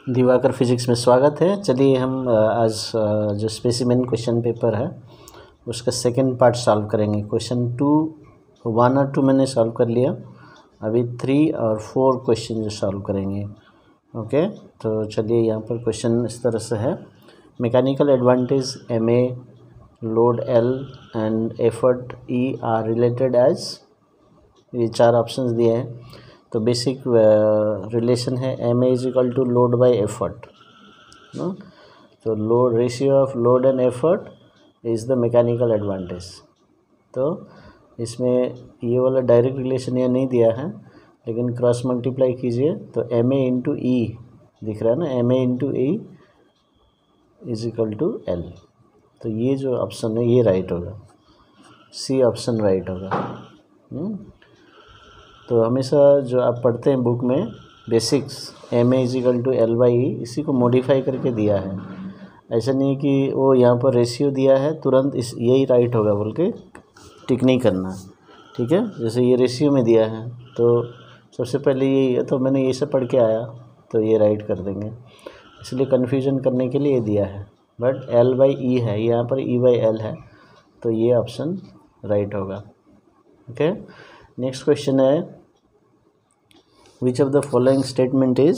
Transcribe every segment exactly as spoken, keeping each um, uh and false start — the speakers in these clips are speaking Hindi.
दिवाकर फिजिक्स में स्वागत है। चलिए हम आज जो स्पेसिमेन क्वेश्चन पेपर है उसका सेकंड पार्ट सॉल्व करेंगे। क्वेश्चन टू वन और टू मैंने सॉल्व कर लिया, अभी थ्री और फोर क्वेश्चन जो सॉल्व करेंगे। ओके, तो चलिए यहाँ पर क्वेश्चन इस तरह से है। Mechanical advantage M A, load L and effort E are related as, ये चार ऑप्शंस दिए हैं। तो बेसिक रिलेशन है M A is equal to load by effort no, तो load ratio of load and effort is the mechanical advantage. तो इसमें ये वाला डायरेक्ट रिलेशन ये नहीं दिया है, लेकिन क्रॉस मल्टीप्लाई कीजिए तो एम ए इंटू ई दिख रहा है ना, M A into E is equal to L. तो ये जो ऑप्शन है ये राइट होगा, सी ऑप्शन राइट होगा। हुँ? तो हमेशा जो आप पढ़ते हैं बुक में basics, M A is equal to L by E, इसी को मॉडिफाई करके दिया है। ऐसा नहीं है कि वो यहाँ पर रेशियो दिया है तुरंत इस यही राइट होगा बोल के टिक नहीं करना, ठीक है। जैसे ये रेशियो में दिया है तो सबसे पहले यही है, तो मैंने ये सब पढ़ के आया तो ये राइट कर देंगे, इसलिए कन्फ्यूजन करने के लिए ये दिया है। बट एल बाई ई है, यहाँ पर ई बाई एल है, तो ये ऑप्शन राइट होगा। ओके, नेक्स्ट क्वेश्चन है, which of the following statement is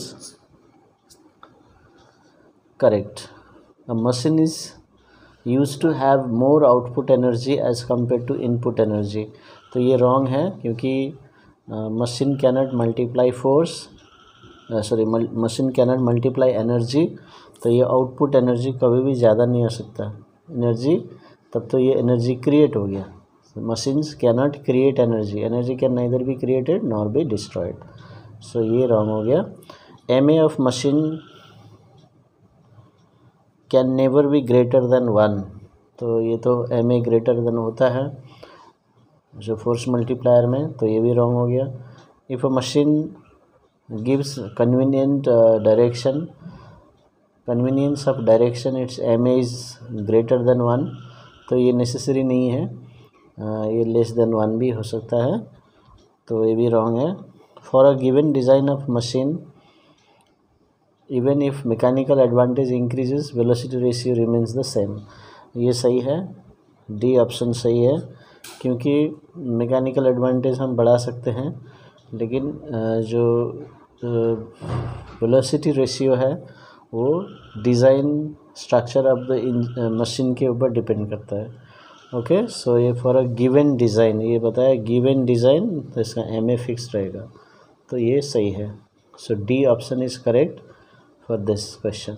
correct? A machine is use to have more output energy as compare to input energy. तो ये रॉन्ग है, क्योंकि machine cannot multiply force, sorry machine cannot multiply energy. तो ये आउटपुट एनर्जी कभी भी ज़्यादा नहीं हो सकता एनर्जी, तब तो ये एनर्जी क्रिएट हो गया। Machines cannot create energy, energy can neither be created nor be destroyed. So ये रॉन्ग हो गया। M A of machine can never be greater than one. तो ये तो एम ए ग्रेटर देन होता है जो फोर्स मल्टीप्लायर में, तो ये भी रॉन्ग हो गया। If a machine gives convenient direction, convenience of direction, it's M A is greater than one. तो ये नेसेसरी नहीं है, uh, ये लेस देन वन भी हो सकता है, तो ये भी रॉन्ग है। For a given design of machine, even if mechanical advantage increases, velocity ratio remains the same. ये सही है, डी ऑप्शन सही है, क्योंकि मैकेनिकल एडवांटेज हम बढ़ा सकते हैं, लेकिन जो वेलोसिटी रेशियो है वो design structure of the machine के ऊपर डिपेंड करता है। ओके, सो ये फॉर अ गिवन डिज़ाइन, ये बताया गिवन डिज़ाइन, तो इसका एम ए फिक्स रहेगा, तो ये सही है। So D option is correct for this question.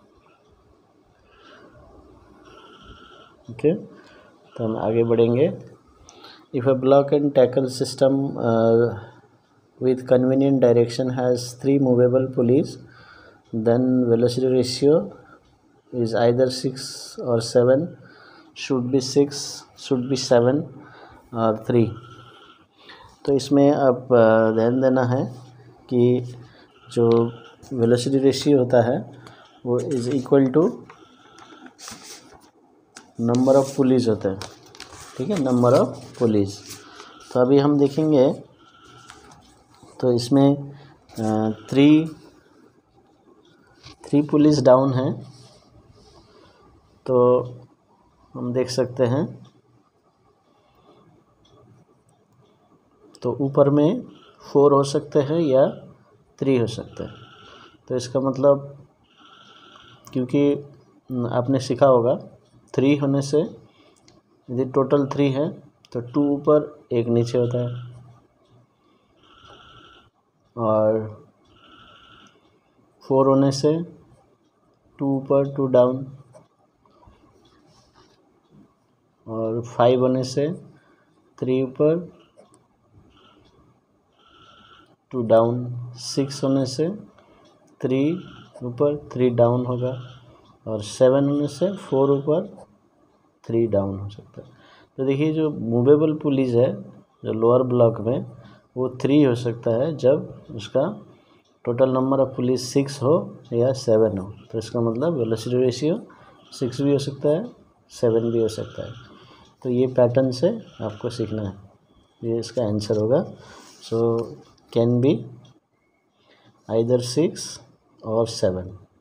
Okay, तो हम आगे बढ़ेंगे। If a block and tackle system with convenient direction has three movable pulleys, then velocity ratio is either six और seven, should be six, should be seven और थ्री। तो इसमें अब ध्यान देना है कि जो वेलोसिटी रेशियो होता है वो is equal to number of pulleys होता है, ठीक है, नंबर ऑफ़ पुलीज। तो अभी हम देखेंगे, तो इसमें थ्री थ्री पुलिस डाउन है, तो हम देख सकते हैं, तो ऊपर में फोर हो सकते हैं या थ्री हो सकते हैं। तो इसका मतलब, क्योंकि आपने सीखा होगा थ्री होने से, यदि टोटल थ्री है तो टू ऊपर एक नीचे होता है, और फोर होने से टू ऊपर टू डाउन, और फाइव होने से थ्री ऊपर टू डाउन, सिक्स होने से थ्री ऊपर थ्री डाउन होगा, और सेवन होने से फोर ऊपर थ्री डाउन हो सकता है। तो देखिए, जो मूवेबल पुलिस है जो लोअर ब्लॉक में, वो थ्री हो सकता है जब उसका total number of pulleys six हो या सेवन हो। तो इसका मतलब वेलोसिटी रेशियो सिक्स भी हो सकता है, सेवन भी हो सकता है। तो ये पैटर्न से आपको सीखना है, ये इसका आंसर होगा। So can be either six और सेवन।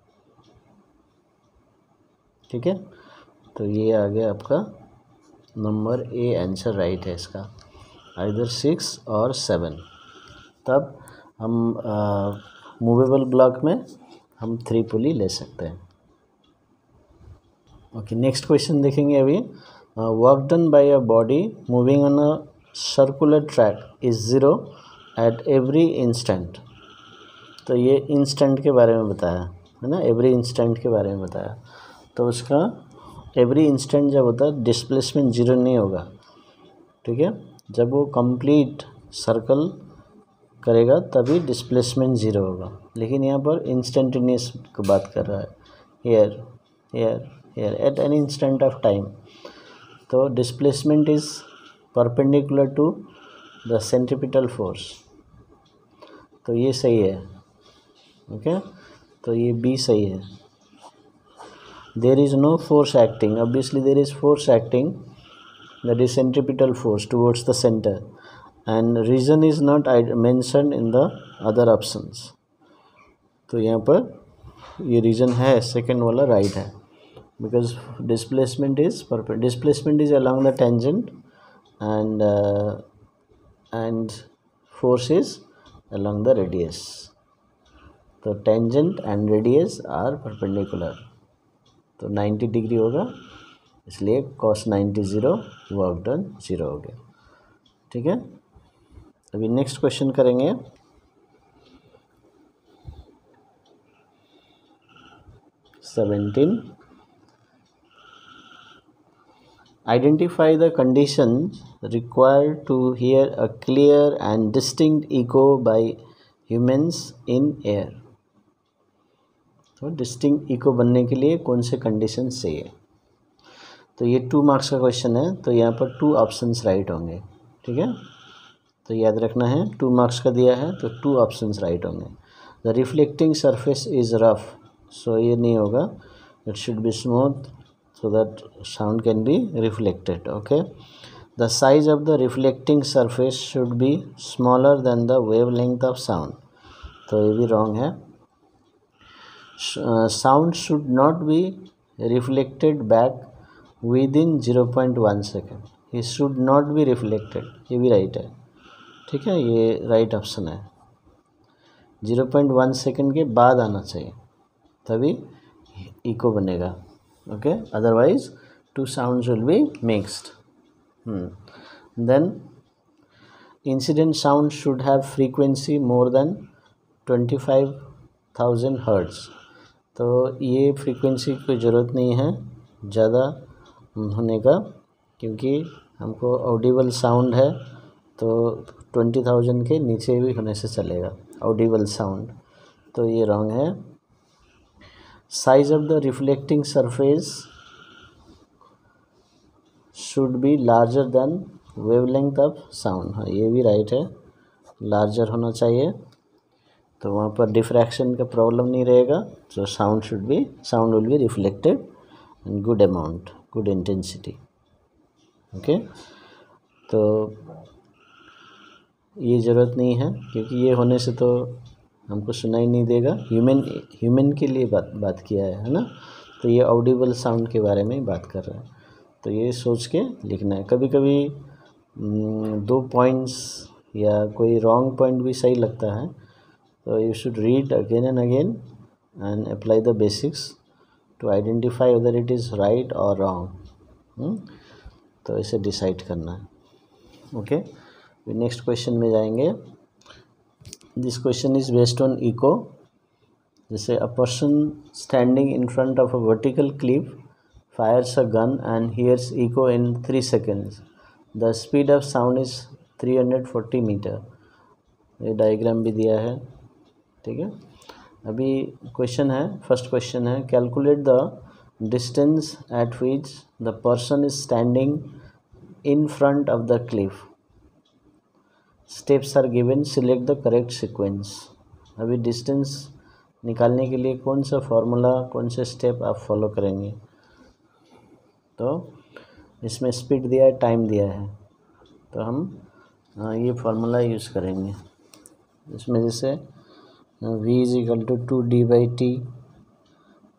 ठीक है, तो ये आ गया आपका नंबर ए आंसर राइट है इसका, आइदर सिक्स और सेवन। तब हम मूवेबल ब्लॉक में हम थ्री पुली ले सकते हैं। ओके, नेक्स्ट क्वेश्चन देखेंगे अभी। Work done by a body moving on a circular track is zero at every instant. तो ये इंस्टेंट के बारे में बताया है ना, एवरी इंस्टेंट के बारे में बताया। तो उसका एवरी इंस्टेंट जब होता है डिस्प्लेसमेंट जीरो नहीं होगा, ठीक है। जब वो कंप्लीट सर्कल करेगा तभी डिस्प्लेसमेंट ज़ीरो होगा, लेकिन यहाँ पर इंस्टेंटेनियस की बात कर रहा है, here here here at any instant of time. तो displacement is perpendicular to the centripetal force, तो ये सही है। ओके, तो ये बी सही है। There is no force acting, obviously there is force acting, that is centripetal force towards the centre, and reason is not mentioned in the other options. तो यहाँ पर ये रीजन है, सेकेंड वाला राइट है, because displacement is displacement is along the tangent and and force is along the radius. तो tangent and radius are perpendicular, तो नाइन्टी डिग्री होगा, इसलिए cos ninety zero, work done zero हो गया, ठीक है। अभी नेक्स्ट क्वेश्चन करेंगे। Seventeen, identify the condition required to hear a clear and distinct echo by humans in air. तो डिस्टिंक्ट इको बनने के लिए कौन से कंडीशन चाहिए? तो ये टू मार्क्स का क्वेश्चन है, तो यहाँ पर टू ऑप्शंस राइट होंगे, ठीक है। तो याद रखना है, टू मार्क्स का दिया है तो टू ऑप्शंस राइट होंगे। The reflecting surface is rough, so ये नहीं होगा, it should be smooth so that sound can be reflected. Okay, the size of the reflecting surface should be smaller than the wavelength of sound, तो ये भी रॉन्ग है। Sound should not be reflected back within zero point one second, ये शुड नॉट बी रिफ्लेक्टेड, ये भी राइट है, ठीक है, ये राइट ऑप्शन है। ज़ीरो पॉइंट वन सेकेंड के बाद आना चाहिए, तभी इको बनेगा। Okay, otherwise two sounds will be mixed. Then incident sound should have frequency more than twenty five thousand hertz, तो ये फ्रीक्वेंसी की ज़रूरत नहीं है ज़्यादा होने का, क्योंकि हमको ऑडिबल साउंड है तो ट्वेंटी थाउजेंड के नीचे भी होने से चलेगा ऑडिबल साउंड, तो ये रॉन्ग है। Size of the reflecting surface should be larger than wavelength of sound, हाँ ये भी राइट है, लार्जर होना चाहिए, तो वहाँ पर डिफ्रैक्शन का प्रॉब्लम नहीं रहेगा, तो sound should be sound will be reflected in good amount, good intensity. Okay, तो ये ज़रूरत नहीं है, क्योंकि ये होने से तो हमको सुनाई नहीं देगा। ह्यूमन ह्यूमन के लिए बात बात किया है है ना, तो ये ऑडिबल साउंड के बारे में बात कर रहा है, तो ये सोच के लिखना है। कभी कभी दो पॉइंट्स या कोई रॉन्ग पॉइंट भी सही लगता है, तो you should read again and again and apply the basics to identify whether it is right or wrong. hmm? तो इसे डिसाइड करना है। ओके, नेक्स्ट क्वेश्चन में जाएंगे। This question is based on echo. जैसे a person standing in front of a vertical cliff fires a gun and hears echo in three seconds, the speed of sound is three hundred forty metre. ये डायग्राम भी दिया है, ठीक है। अभी क्वेश्चन है, फर्स्ट क्वेश्चन है, calculate the distance at which the person is standing in front of the cliff, steps are given, select the correct sequence. अभी डिस्टेंस निकालने के लिए कौन सा फॉर्मूला, कौन से स्टेप आप फॉलो करेंगे? तो इसमें स्पीड दिया है, टाइम दिया है, तो हम ये फार्मूला यूज़ करेंगे। इसमें जैसे v is equal to two D by T,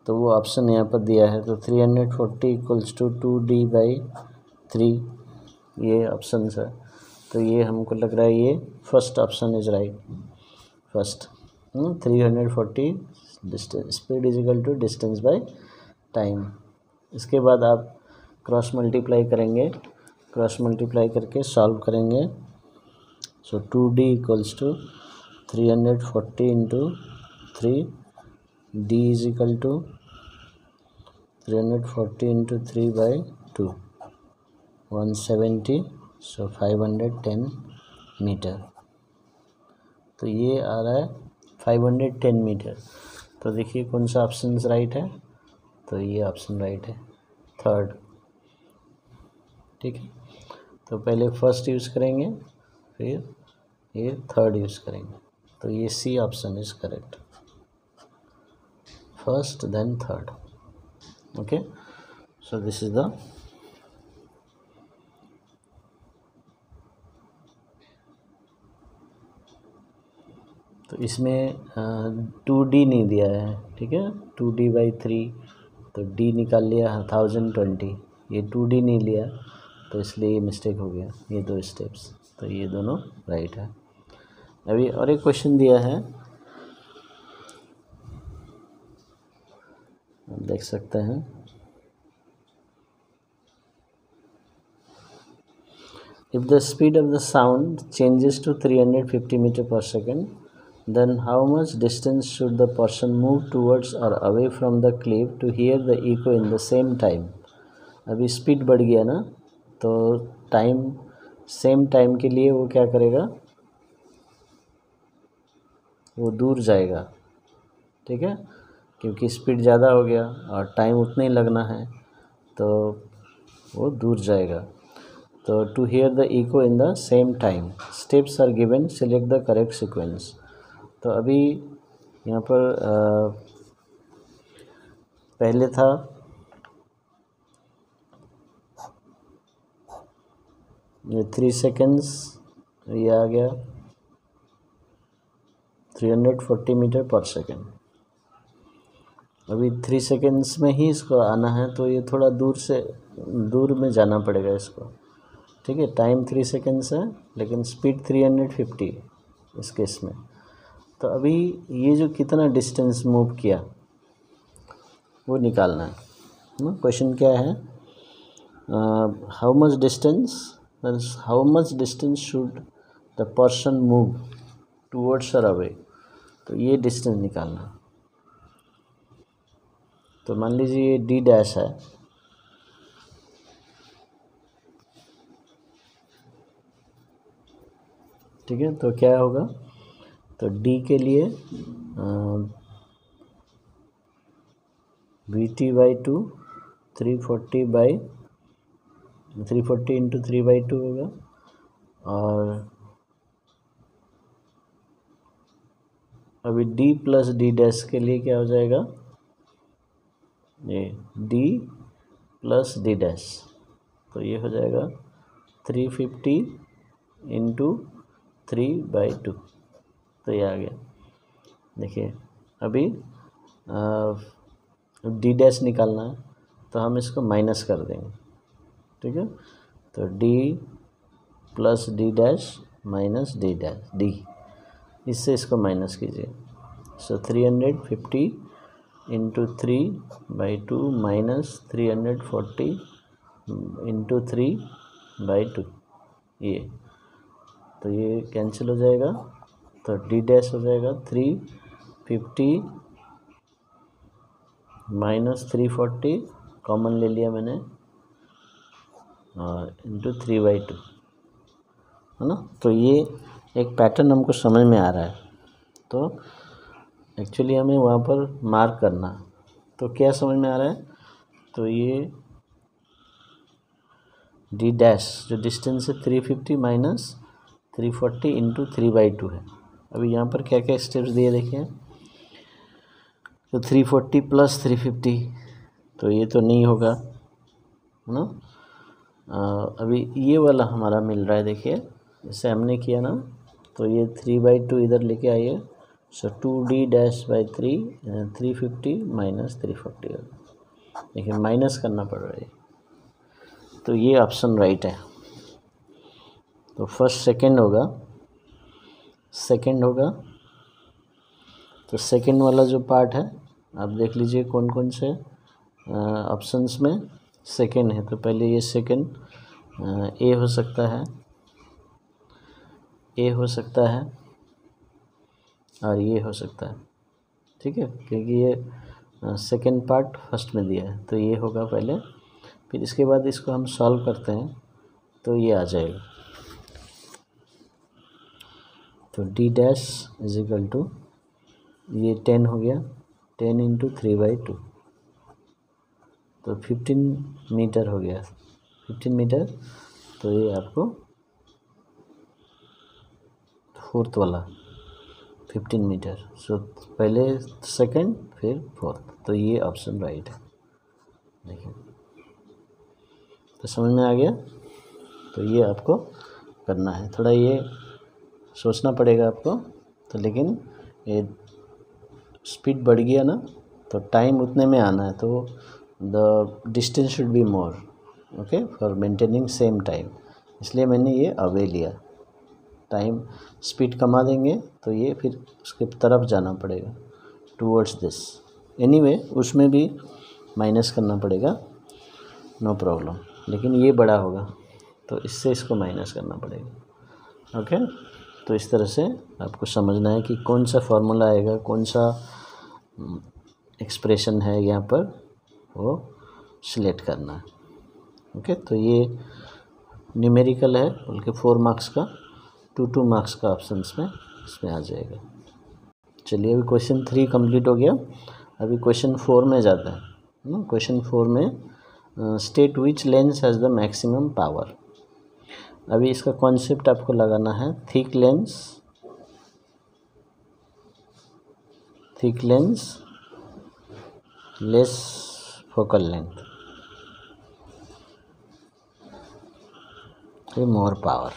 तो वो ऑप्शन यहाँ पर दिया है। तो three hundred forty equals to two D by three, ये ऑप्शन है। तो ये हमको लग रहा है ये first option is right. First three hundred forty distance speed is equal to distance by time. इसके बाद आप क्रॉस मल्टीप्लाई करेंगे, क्रॉस मल्टीप्लाई करके सॉल्व करेंगे। So two D equals to three hundred forty into three, D is equal to three hundred forty into three by two, one seventy, so five hundred ten metre. तो ये आ रहा है फाइव हंड्रेड टेन मीटर। तो देखिए कौन सा ऑप्शन राइट है, तो ये ऑप्शन राइट है, थर्ड। ठीक है, तो पहले फर्स्ट यूज़ करेंगे, फिर ये थर्ड यूज़ करेंगे। तो ये C option is correct, first then third. Okay, so this is the तो इसमें टू डी नहीं दिया है। ठीक है, टू डी बाई थ्री, तो डी निकाल लिया थाउजेंड ट्वेंटी, ये टू डी नहीं लिया, तो इसलिए ये मिस्टेक हो गया, ये दो स्टेप्स। तो ये दोनों राइट है। अभी और एक क्वेश्चन दिया है, आप देख सकते हैं। If the speed of the sound changes to three hundred fifty meter per second, then how much distance should the person move towards or away from the cliff to hear the echo in the same time? अभी स्पीड बढ़ गया ना, तो टाइम सेम टाइम के लिए वो क्या करेगा, वो दूर जाएगा। ठीक है, क्योंकि स्पीड ज़्यादा हो गया और टाइम उतना ही लगना है, तो वो दूर जाएगा। तो to hear the echo in the same time, steps are given, select the correct sequence. तो अभी यहाँ पर आ, पहले था ये थ्री सेकेंड्स, ये आ गया three hundred forty metre per second. अभी थ्री सेकेंड्स में ही इसको आना है, तो ये थोड़ा दूर से दूर में जाना पड़ेगा इसको। ठीक है, टाइम थ्री सेकेंड्स है लेकिन स्पीड थ्री हंड्रेड फिफ्टी इस केस में। तो अभी ये जो कितना डिस्टेंस मूव किया वो निकालना है। क्वेश्चन क्या है, how much distance how much distance should the person move towards और अवे, तो ये डिस्टेंस निकालना। तो मान लीजिए ये डी डैश है, ठीक है। तो क्या होगा, तो डी के लिए V T by two three forty by three forty into three by two होगा, और अभी डी प्लस डी डैश के लिए क्या हो जाएगा, ये डी प्लस डी डैश, तो ये हो जाएगा three fifty into three by two. तो ये आ गया। देखिए अभी डी डैश निकालना है, तो हम इसको माइनस कर देंगे। ठीक है, तो D plus D dash minus D dash D, इससे इसको माइनस कीजिए। सो three hundred fifty into three by two minus three hundred forty into three by two, ये तो ये कैंसिल हो जाएगा। तो डी डैश हो जाएगा three fifty minus three forty, common ले लिया मैंने, और इंटू थ्री बाई टू, है ना। तो ये एक पैटर्न हमको समझ में आ रहा है। तो एक्चुअली हमें वहाँ पर मार्क करना, तो क्या समझ में आ रहा है, तो ये डी डैश जो डिस्टेंस है three fifty minus three forty into three by two है। अभी यहाँ पर क्या क्या स्टेप्स दिए देखिए, तो three forty plus three fifty, तो ये तो नहीं होगा, है ना। अभी ये वाला हमारा मिल रहा है, देखिए जैसे हमने किया ना, तो ये थ्री बाई टू इधर लेके आइए, so two D dash by three, three fifty minus three forty होगा, लेकिन माइनस करना पड़ रहा है, तो ये ऑप्शन राइट है। तो फर्स्ट सेकंड होगा, सेकंड होगा, तो सेकंड वाला जो पार्ट है आप देख लीजिए कौन कौन से ऑप्शंस में सेकंड है। तो पहले ये सेकंड ए हो सकता है, ए हो सकता है और ये हो सकता है, ठीक है, क्योंकि ये सेकंड पार्ट फर्स्ट में दिया है, तो ये होगा पहले। फिर इसके बाद इसको हम सॉल्व करते हैं तो ये आ जाएगा। तो D dash is equal to, ये टेन हो गया, ten into three by two, तो फिफ्टीन मीटर हो गया, फिफ्टीन मीटर। तो ये आपको फोर्थ वाला फिफ्टीन मीटर, सो पहले सेकंड फिर फोर्थ, तो ये ऑप्शन राइट है। देखिए तो समझ में आ गया। तो ये आपको करना है, थोड़ा ये सोचना पड़ेगा आपको, तो लेकिन ये स्पीड बढ़ गया ना तो टाइम उतने में आना है, तो the distance should be more, okay, for maintaining same time, इसलिए मैंने ये अवे लिया। टाइम स्पीड कमा देंगे तो ये फिर उसके तरफ जाना पड़ेगा, टूवर्ड्स दिस। एनीवे उसमें भी माइनस करना पड़ेगा, नो प्रॉब्लम, लेकिन ये बड़ा होगा तो इससे इसको माइनस करना पड़ेगा, ओके। तो इस तरह से आपको समझना है कि कौन सा फार्मूला आएगा, कौन सा एक्सप्रेशन है यहाँ पर, वो सिलेक्ट करना है, ओके। तो ये न्यूमेरिकल है, बल्कि फोर मार्क्स का, टू टू मार्क्स का ऑप्शंस में इसमें आ जाएगा। चलिए अभी क्वेश्चन थ्री कंप्लीट हो गया, अभी क्वेश्चन फोर में जाता है। क्वेश्चन फोर में state which lens has the maximum power. अभी इसका कॉन्सेप्ट आपको लगाना है, thick lens, thick lens, less focal length, more power.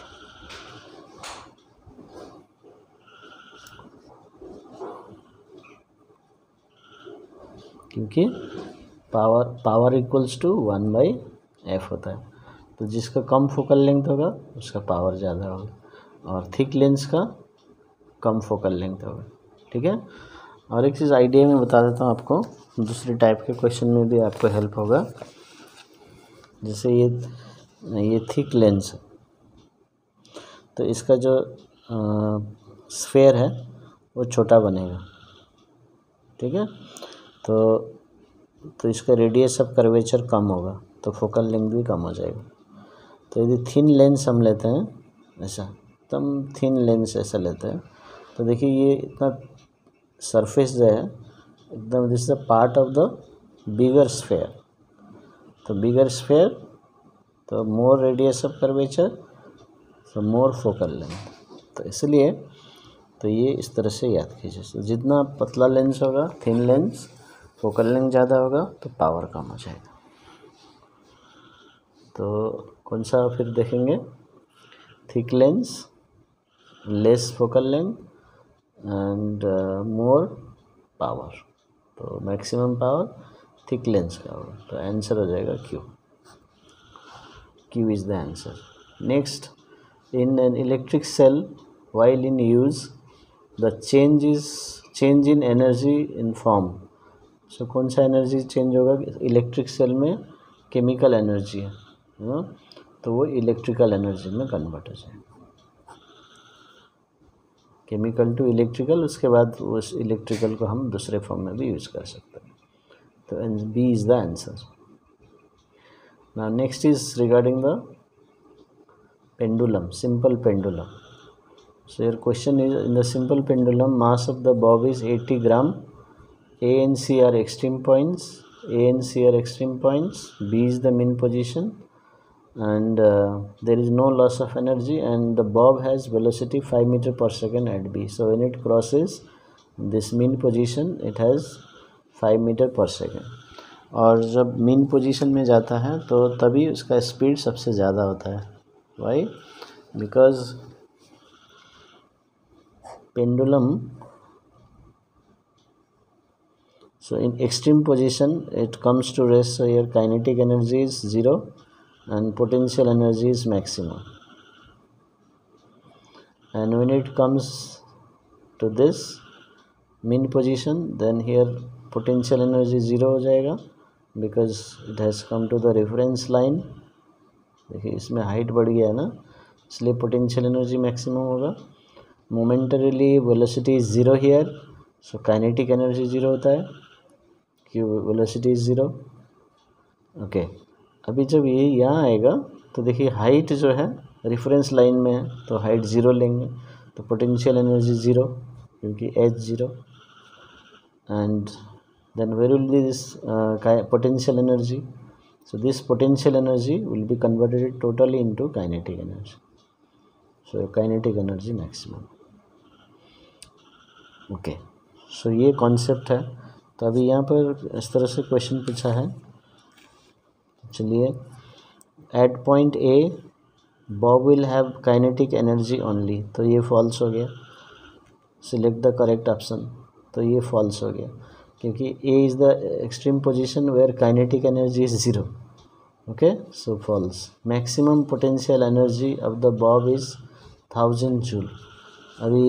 क्योंकि power power equals to one by F होता है, तो जिसका कम फोकल लेंथ होगा उसका पावर ज़्यादा होगा, और थिक लेंस का कम फोकल लेंथ होगा, ठीक है। और एक चीज़ आइडिया में बता देता हूँ आपको, दूसरे टाइप के क्वेश्चन में भी आपको हेल्प होगा। जैसे ये ये थिक लेंस है, तो इसका जो स्फेयर है वो छोटा बनेगा, ठीक है। तो तो इसका रेडियस ऑफ कर्वेचर कम होगा, तो फोकल लेंथ भी कम हो जाएगा। तो यदि थिन लेंस हम लेते हैं, ऐसा एकदम थिन लेंस ऐसा लेते हैं, तो देखिए ये इतना सरफेस जो है एकदम, this is a part of the bigger sphere, तो बिगर स्फेयर, तो more radius of curvature, so more focal length, तो इसलिए तो ये इस तरह से याद कीजिए। तो जितना पतला लेंस होगा, थिन लेंस, फोकल लेंथ ज़्यादा होगा तो पावर कम हो जाएगा। तो कौन सा फिर देखेंगे, thick lens, less focal length and more power, तो मैक्सिमम पावर थिक लेंस का होगा, तो आंसर हो जाएगा Q, Q is the answer. Next, in an electric cell while in use the change is change in energy in form, so so, कौन सा एनर्जी चेंज होगा, इलेक्ट्रिक सेल में केमिकल एनर्जी है ना, तो वो इलेक्ट्रिकल एनर्जी में कन्वर्ट हो जाएगा, केमिकल टू इलेक्ट्रिकल, उसके बाद उस इलेक्ट्रिकल को हम दूसरे फॉर्म में भी यूज़ कर सकते हैं, तो B is the answer. Now next is regarding the pendulum, simple pendulum. So your question is, in the simple pendulum, mass of the bob is eighty gram, A and C are extreme points, A and C are extreme points, B is the mean position, and uh, there is no loss of energy, and the bob has velocity five meter per second at B. So when it crosses this mean position, it has five meter per second. और जब mean position में जाता है तो तभी उसका स्पीड सबसे ज़्यादा होता है। Why? Because pendulum So in extreme position it comes to rest, so here kinetic energy is zero and potential energy is maximum. And when it comes to this mean position, then here potential energy zero हो जाएगा because it has come to the reference line. देखिए इसमें हाइट बढ़ गया है ना, इसलिए पोटेंशियल एनर्जी मैक्सिमम होगा. Momentarily velocity is zero here, so kinetic energy zero होता है कि वेलोसिटी इज ज़ीरो. ओके, अभी जब ये यहाँ आएगा तो देखिए हाइट जो है रेफरेंस लाइन में है, तो हाइट ज़ीरो लेंगे तो पोटेंशियल एनर्जी ज़ीरो क्योंकि H zero. And then where will be this potential energy? So this potential energy will be converted totally into kinetic energy. So kinetic energy maximum. Okay. So ये concept है. तो अभी यहाँ पर इस तरह से क्वेश्चन पूछा है. चलिए, at point A Bob will have kinetic energy only. तो ये false हो गया. Select the correct option. तो ये false हो गया क्योंकि A is the extreme position where kinetic energy is zero. Okay, so false. Maximum potential energy of the Bob is thousand joule. अभी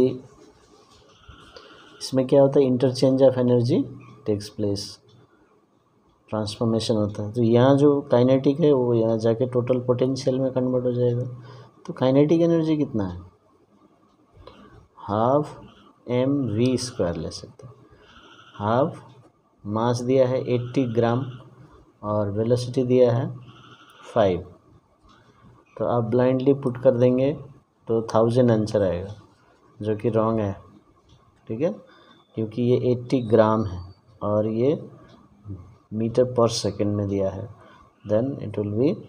इसमें क्या होता है, interchange of energy takes place, transformation होता है. तो यहाँ जो काइनेटिक है वो यहाँ जाके टोटल पोटेंशियल में कन्वर्ट हो जाएगा. तो काइनेटिक एनर्जी कितना है? हाफ एम वी स्क्वायर ले सकते हैं. हाफ मास दिया है अस्सी ग्राम और वेलोसिटी दिया है फाइव. तो आप ब्लाइंडली पुट कर देंगे तो थाउजेंड आंसर आएगा, जो कि रॉन्ग है. ठीक है, क्योंकि ये अस्सी ग्राम है और ये मीटर पर सेकंड में दिया है. देन इट विल बी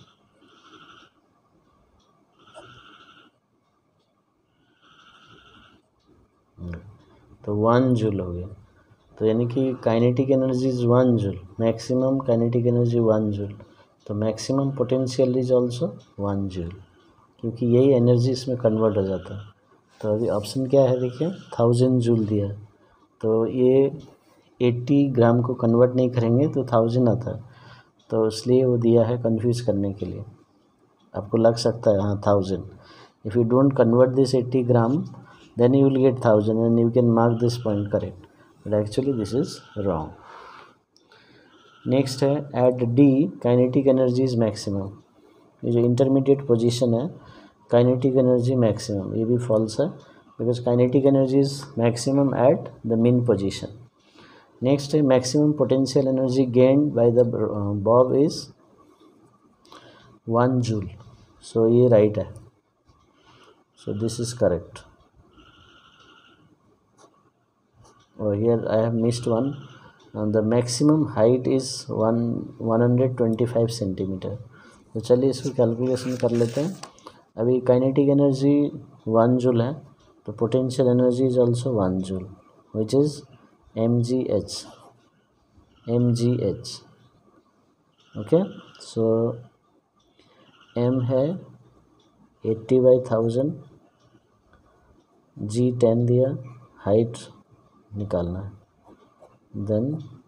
तो वन जूल हो गया. तो यानी कि kinetic energy is one joule, maximum kinetic energy one joule. तो maximum potential is also one joule, क्योंकि यही एनर्जी इसमें कन्वर्ट हो जाता है. तो अभी ऑप्शन क्या है देखिए, थाउजेंड जूल दिया. तो ये अस्सी ग्राम को कन्वर्ट नहीं करेंगे तो थाउजेंड आता है, तो इसलिए वो दिया है कंफ्यूज करने के लिए. आपको लग सकता है हाँ thousand. If you don't convert this अस्सी gram then you will get one thousand and you can mark this point correct, but actually this is wrong. next है at D kinetic energy is maximum. ये जो intermediate position है kinetic energy maximum, ये भी false है because kinetic energy is maximum at the mean position. next है maximum potential energy gained by the uh, Bob is one joule. so ये right है, so this is correct. Oh, here I have missed one. And the maximum height is one one hundred twenty five centimetre. तो चलिए इसको कैलकुलेशन कर लेते हैं. अभी काइनेटिक एनर्जी वन जूल है, तो potential energy is also one joule which is M G H. M G H okay. So M है eighty by thousand, G ten दिया, हाइट निकालना है. Then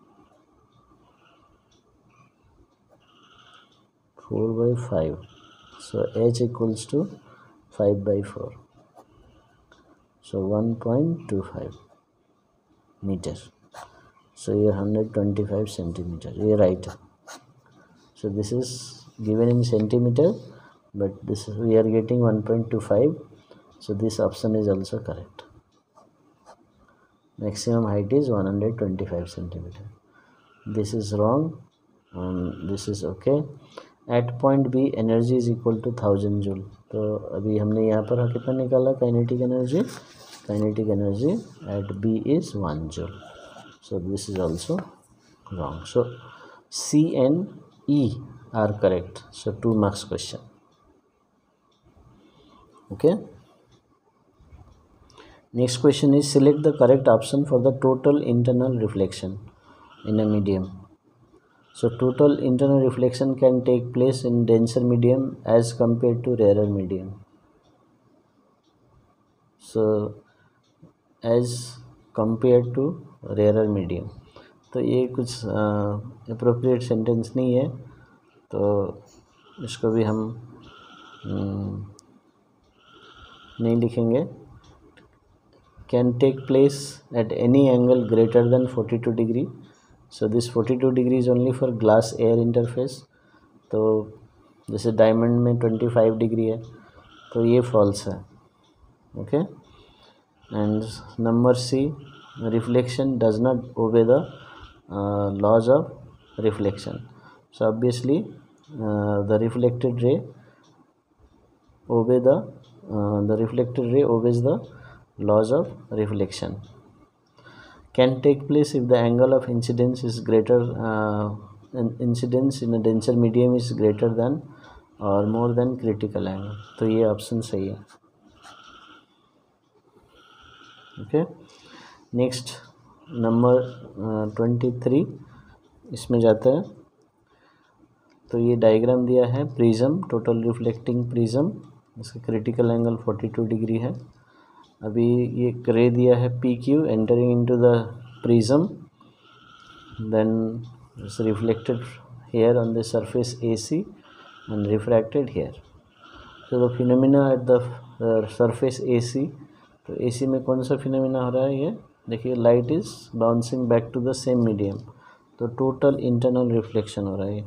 four by five, so H equals to five by four, so one point two five metre. So ये हंड्रेड ट्वेंटी फाइव सेंटीमीटर, ये राइट है. So this is given in centimetre but this we are getting one point two five, so this option is also correct. maximum height is one hundred twenty-five centimeter. This is wrong and this is okay. At point B energy is equal to thousand joule. तो अभी हमने यहाँ पर कितना निकाला kinetic energy? Kinetic energy at B is one joule. So this is also wrong. So C and E are correct. So two marks question. Okay. Next question is select the correct option for the total internal reflection in a medium. So total internal reflection can take place in denser medium as compared to rarer medium. So as compared to rarer medium. तो ये कुछ अप्रोप्रिएट सेंटेंस नहीं है, तो इसको भी हम नहीं लिखेंगे। Can take place at any angle greater than forty two degree. So this forty two degree is only for glass air interface. तो जैसे डायमंड में ट्वेंटी फाइव डिग्री है, तो ये फॉल्स है। Okay, and number C, reflection does not obey the laws of reflection. So obviously the reflected ray obey the uh, the reflected ray obeys the laws of reflection. Can take place if the angle of incidence is greater uh, incidence in a denser medium is greater than or more than critical angle. तो ये ऑप्शन सही है। Okay, next number twenty three, इसमें जाता है। तो ये डायग्राम दिया है प्रिज्म, टोटल रिफ्लेक्टिंग प्रिज्म, इसका critical angle forty two degree है। अभी ये रे दिया है P Q entering into the prism, then it's reflected here on the surface A C and refracted here. तो the phenomena at the surface A C, तो ए सी में कौन सा फिनोमिना हो रहा है? ये देखिए, light is bouncing back to the same medium, तो टोटल इंटरनल रिफ्लेक्शन हो रहा है।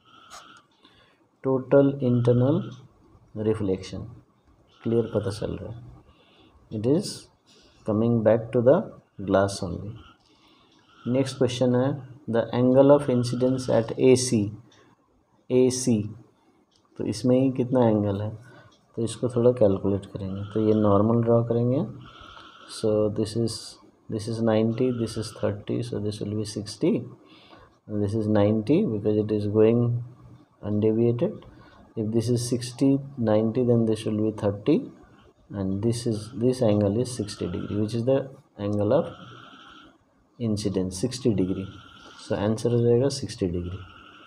टोटल इंटरनल रिफ्लेक्शन क्लियर पता चल रहा है, it is coming back to the glass only. Next question है the angle of incidence at A C. A C, तो इसमें ही कितना एंगल है, तो इसको थोड़ा कैलकुलेट करेंगे। तो ये नॉर्मल ड्रॉ करेंगे। So this is this is ninety, this is thirty, so this will be sixty, this is ninety because it is going undeviated. If this is sixty, ninety, then this will be thirty, and this is this angle is sixty degree, which is the angle of incidence, sixty degree. So answer हो जाएगा sixty degree.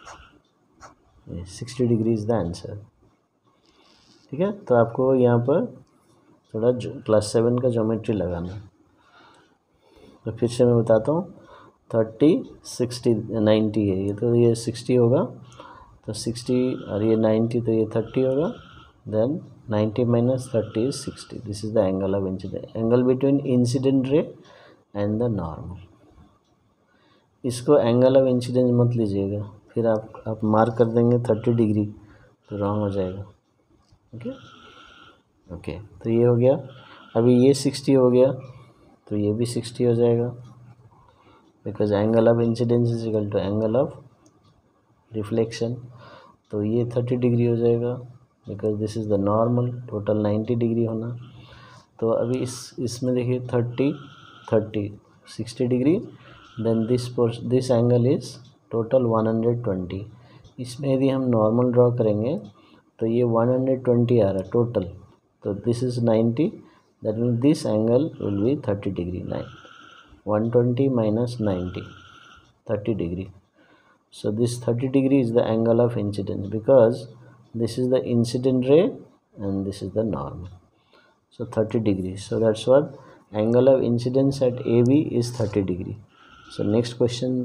sixty degree is the answer. ठीक है, तो आपको यहाँ पर थोड़ा क्लास सेवन का ज्योमेट्री लगाना है। तो फिर से मैं बताता हूँ, थर्टी, सिक्सटी, नाइन्टी है ये, तो ये सिक्सटी होगा, तो सिक्सटी, और ये नाइन्टी, तो ये थर्टी होगा। Then ninety minus thirty is sixty. This is the angle of incident, angle between incident ray and the normal. इसको एंगल ऑफ इंसिडेंस मत लीजिएगा, फिर आप आप मार्क कर देंगे थर्टी डिग्री, तो रॉन्ग हो जाएगा। ओके ओके, तो ये हो गया। अभी ये सिक्सटी हो गया, तो ये भी सिक्सटी हो जाएगा, because angle of incidence is equal to angle of reflection. तो ये थर्टी डिग्री हो जाएगा, because this is the normal, total ninety degree होना। तो अभी इस इसमें देखिए thirty, thirty, sixty degree, then this this angle is total one hundred twenty. इसमें यदि हम नॉर्मल ड्रॉ करेंगे तो ये वन हंड्रेड ट्वेंटी आ रहा है टोटल, तो this is ninety, that means this angle will be thirty degree. Nine one twenty minus ninety, thirty degree. So this thirty degree is the angle of incidence, because this is the incident ray and this is the normal. So thirty degrees. So that's what angle of incidence at A B is thirty degree. So next question,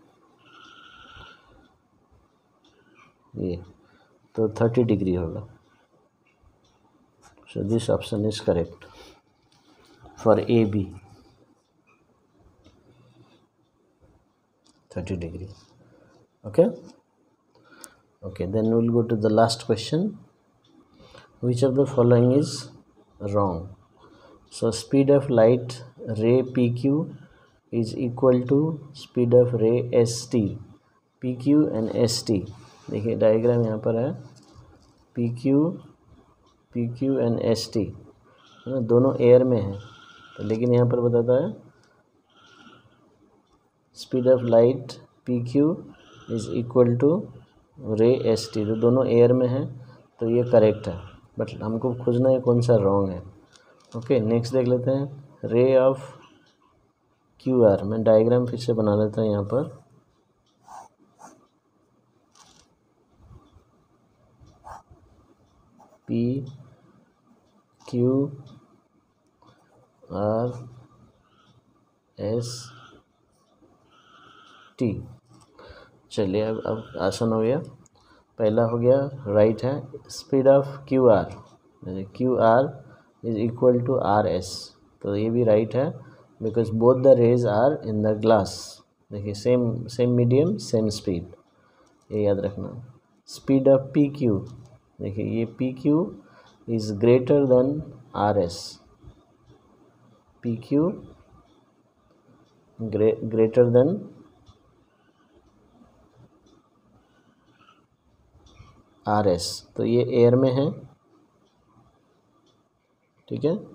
ये तो thirty degree होगा. So this option is correct for A B, thirty degree. Okay. Okay, then we'll go to the last question. Which of the following is wrong? So speed of light ray P Q is equal to speed of ray S T. P Q and S T, देखिए डायग्राम यहाँ पर है, P Q, P Q and S T है ना, दोनों एयर में है, तो लेकिन यहाँ पर बताता है speed of light P Q is equal to ray S T, तो दोनों एयर में है, तो ये करेक्ट है, बट हमको खोजना है कौन सा रॉन्ग है। ओके, नेक्स्ट देख लेते हैं रे ऑफ क्यू आर। मैं डायग्राम फिर से बना लेता हूँ यहाँ पर। P Q R S T. चलिए अब अब आसान हो गया। पहला हो गया राइट है speed of Q R, Q R is equal to R S, तो ये भी राइट है because both the rays are in the glass. देखिए same same medium same speed, ये याद रखना। स्पीड ऑफ पी क्यू, देखिए ये P Q is greater than R S, P Q greater than R S, तो ये एयर में है, ठीक है।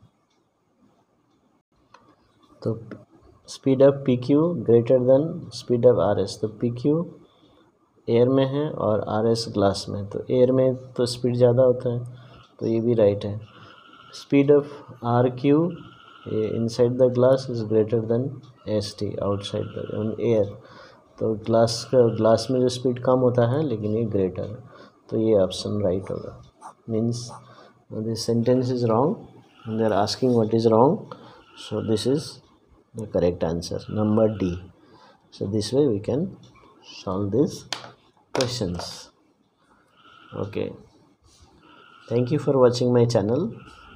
तो speed of P Q greater then speed of R S, तो पी क्यू एयर में है और आर एस ग्लास में, तो एयर में तो स्पीड ज़्यादा होता है, तो ये भी राइट है। Speed of R Q inside the glass is greater than S T outside the air, तो ग्लास का ग्लास में जो स्पीड कम होता है लेकिन ये ग्रेटर है, तो ये ऑप्शन राइट होगा। Means this sentence is wrong, they are asking what is wrong, so this is the correct answer number D. So this way we can solve these questions. Okay, thank you for watching my channel.